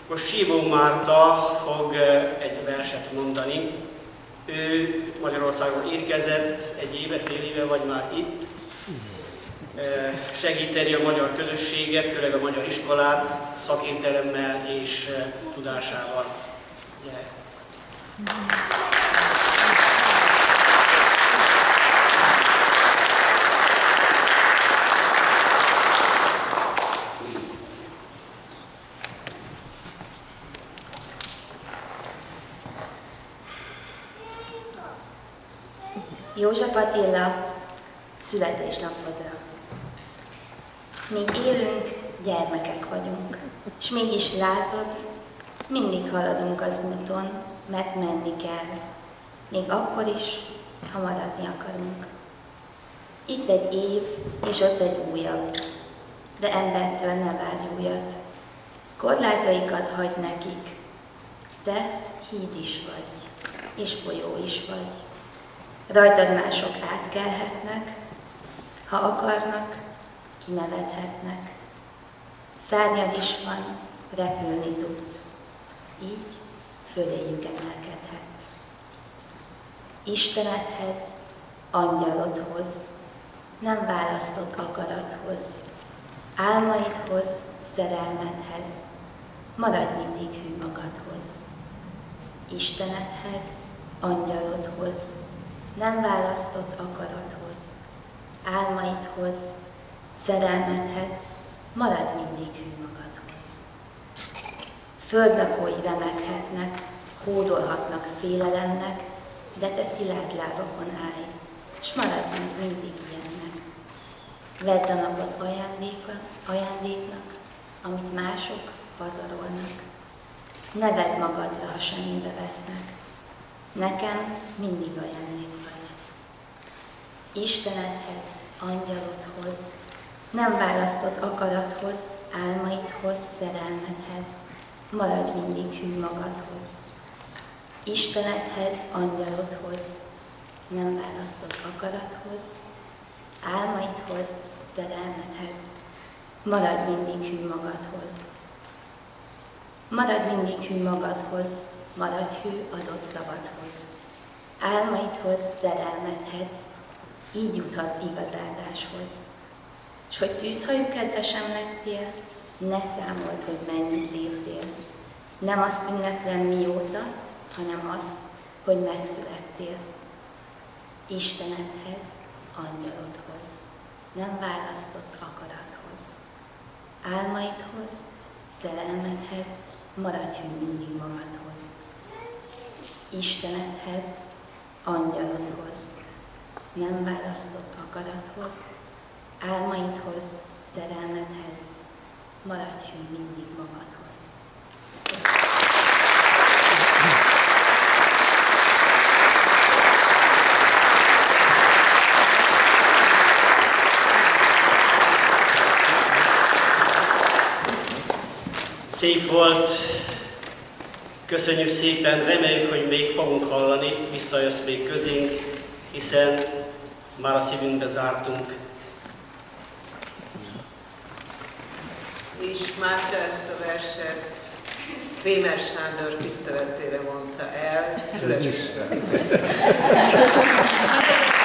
Most Sívó Márta fog egy verset mondani. Ő Magyarországon érkezett egy éve, fél éve, vagy már itt. Segíteni a magyar közösséget, főleg a magyar iskolát, szakértelemmel és tudásával. Gyere. József Attila születésnapodra. Míg élünk, gyermekek vagyunk, s mégis látod, mindig haladunk az úton, mert menni kell, még akkor is, ha maradni akarunk. Itt egy év, és ott egy újabb, de embertől ne várj újat. Korlátaikat hagyd nekik, te híd is vagy, és folyó is vagy. Rajtad mások átkelhetnek, ha akarnak, kinevethetnek. Szárnyad is van, repülni tudsz, így föléjük emelkedhetsz. Istenedhez, angyalodhoz, nem választott akarathoz, álmaidhoz, szerelmedhez, maradj mindig hű magadhoz. Istenedhez, angyalodhoz, nem választott akarathoz, álmaidhoz, szerelmedhez, maradj mindig hű magadhoz. Földlakói remeghetnek, hódolhatnak félelemnek, de te szilárd lábakon állj, s maradj mindig ilyennek. Vedd a napot ajándéknak, amit mások pazarolnak. Ne vedd magadra, ha semmibe vesznek. Nekem mindig ajándék vagy. Istenedhez, angyalodhoz, nem választott akarathoz, álmaidhoz, szerelmedhez, maradj mindig hű magadhoz. Istenedhez, angyalodhoz, nem választott akarathoz, álmaidhoz, szerelmedhez, maradj mindig hű magadhoz. Maradj mindig hű magadhoz, maradj hű adott szavadhoz. Álmaidhoz, szerelmedhez, így juthatsz igazádáshoz. S hogy tűzhajú kedvesem lettél, ne számold, hogy mennyit léptél. Nem azt ünneplem mióta, hanem azt, hogy megszülettél. Istenedhez, angyalodhoz, nem választott akarathoz. Álmaidhoz, szerelmedhez, maradj hű mindig magadhoz. Istenedhez, angyalodhoz, nem választott akarathoz, álmaidhoz, szerelmedhez, maradj hű mindig magadhoz. Szép volt, köszönjük szépen, reméljük, hogy még fogunk hallani, visszajössz még közénk, hiszen már a szívünkbe zártunk. És Márta ezt a verset Krémer Sándor tiszteletére mondta el, születésre.